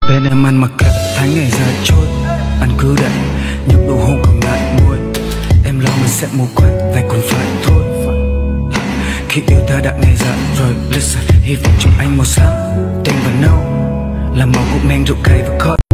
Bên em ăn mặc kệ tháng ngày dài trôi, anh cứ để những nụ hôn còn lại môi. Em lo mình sẽ mù quáng, vậy còn phải thôi. Khi yêu ta đã ngày dài rồi, listen, hy vọng trong anh màu sáng. Đen và nâu là màu của men rượu cay và khói.